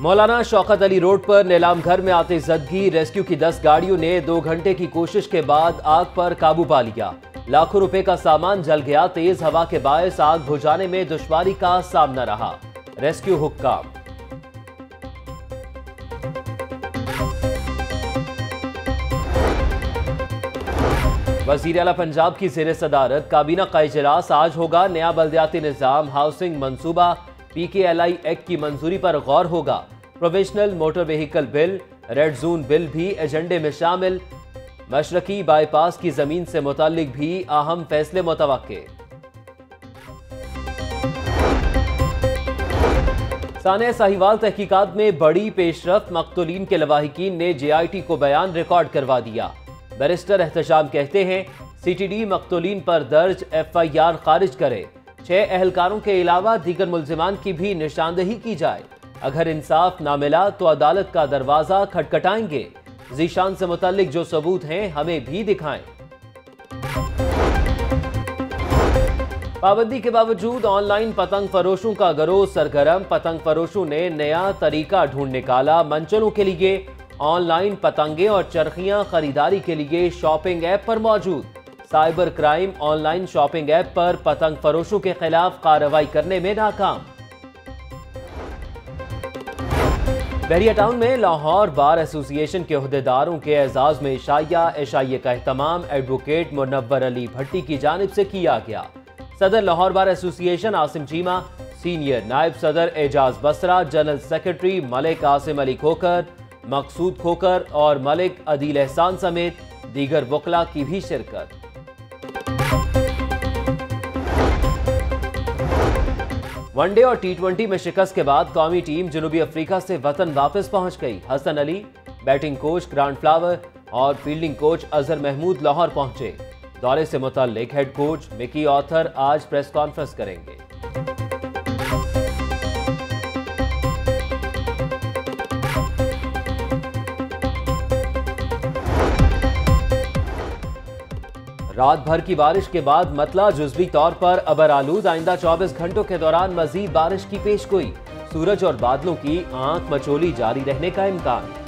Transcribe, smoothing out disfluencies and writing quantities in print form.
मौलाना Shaukat Ali road पर नीलाम घर में आते जदगी। रेस्क्यू की 10 गाड़ियों ने 2 घंटे की कोशिश के बाद आग पर काबू पा लिया। लाखों रुपए का सामान जल गया। तेज हवा के बायस आग बुझाने में दुश्वारी का सामना रहा। रेस्क्यू हुक्काम। वज़ीर आला पंजाब की ज़ेर सदारत काबीना का इजलास आज होगा। नया बल्दियाती निज़ाम, हाउसिंग मंसूबा, PKLI एक्ट की मंजूरी पर गौर होगा। Provisional motor vehicle bill, red zone bill भी एजेंडे में शामिल। मशरकी बाईपास की जमीन से मुताल्लिक भी अहम फैसले मुतवक्के। साने साहिवाल तहकीकात में बड़ी पेशरफ्त। मकतूलीन के लवाहिकीन ने JIT को बयान रिकॉर्ड करवा दिया। बैरिस्टर एहतशाम कहते हैं CTD मकतूलीन पर दर्ज FIR खारिज करे। 6 अहलकारों के अलावा दीगर मुल्जिमान की भी निशानदेही की जाए। अगर इंसाफ ना मिला तो अदालत का दरवाजा खटखटाएंगे। जीशान से मुताल्लिक जो सबूत हैं हमें भी दिखाएं। पाबंदी के बावजूद ऑनलाइन पतंग फरोशों का गिरोह सरगर्म। पतंग फरोशों ने नया तरीका ढूंढ निकाला। मंचलों के लिए ऑनलाइन पतंगे और चरखियां खरीदारी के लिए शॉपिंग ऐप पर मौजूद। Cyber crime online shopping app पर पतंग फरोशों के खिलाफ कार्रवाई करने में नाकाम। बहरिया टाउन में लाहौर बार एसोसिएशन के ओहदेदारों के एजाज में इशाइया का एहतमाम एडवोकेट मुनव्वर अली भट्टी की जानिब से किया गया। सदर Lahore bar association Asim Cheema, senior नायब सदर एजाज बसरा, जनरल सेक्रेटरी मलिक आसिम अली खोकर, मकसूद खोकर और मलिक अदील एहसान समेत दीगर वकला की भी शिरकत। वनडे और T20 में शिकस्त के बाद कौमी टीम जनूबी अफ्रीका से वतन वापस पहुंच गई। Hasan Ali, batting coach Grant Flower और फील्डिंग कोच अजहर महमूद लाहौर पहुंचे। दौरे से मुताल्लिक हेड कोच मिकी ऑथर आज प्रेस कॉन्फ्रेंस करेंगे। रात भर की बारिश के बाद मतला जुज़वी तौर पर अबर आलूद। आइंदा 24 घंटों के दौरान मजीद बारिश की पेशगोई। सूरज और बादलों की आंख मचोली जारी रहने का इम्कान।